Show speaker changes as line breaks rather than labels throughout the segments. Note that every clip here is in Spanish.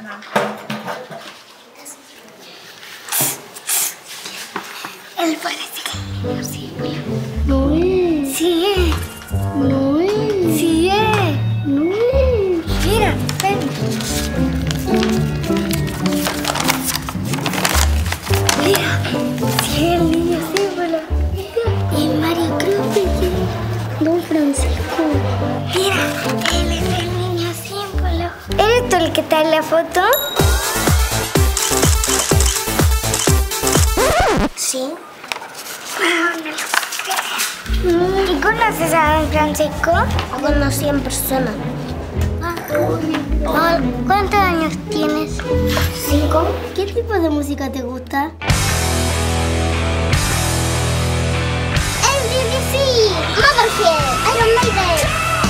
Ajá.
Él parece que es símbolo. No es. Sí es. No es. Sí es. No es. Mira, ven. Mira, sí es el niño símbolo. Y María Cruz dice, Don Francisco. Mira, él es el niño símbolo. ¿Eres tú el que está en la foto? Sí. ¿Y conoces a Don Francisco? Lo conocí en persona. ¿Cuántos años tienes? 5. ¿Qué tipo de música te gusta? MGC, Motherhead, Iron Maiden.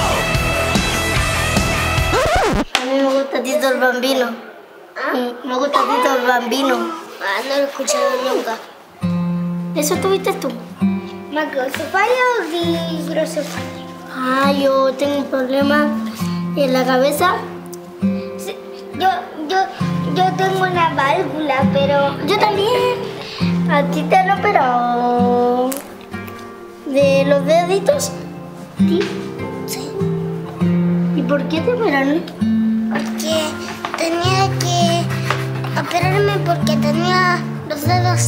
A mí me gusta Tito el Bambino. Me gusta Tito el Bambino. No lo he escuchado nunca. ¿Eso tuviste tú? ¿Macrocefalia o digrocefalia? Yo tengo un problema en la cabeza. Sí, yo tengo una válvula, pero... Yo también. ¿A ti te han operado de los deditos? ¿Sí? Sí. ¿Y por qué te operaron? Porque tenía que operarme porque tenía los dedos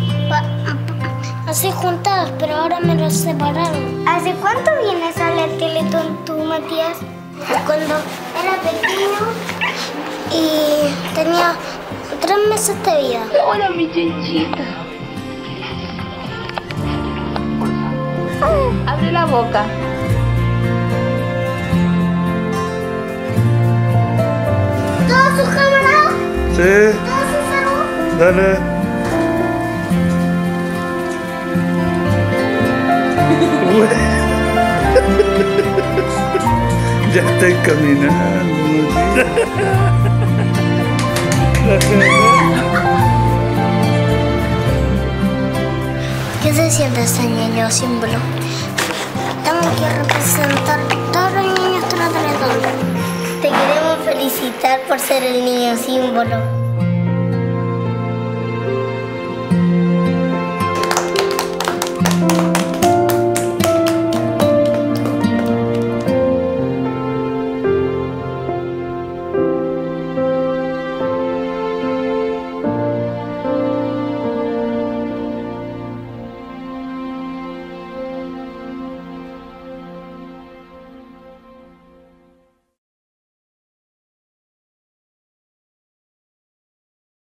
así juntados, pero ahora me los separaron. ¿Hace cuánto vienes a la Teletón tú, Matías? Cuando era pequeño y tenía 3 meses de vida.
Hola, mi chinchita. Abre la boca.
¿Todos sus camaradas?
Sí.
¿Todos sus saludos?
Dale. Ya estoy caminando.
¿Qué se siente ser niño símbolo? Tengo que representar a todos los niños de la Teletón. Te queremos felicitar por ser el niño símbolo.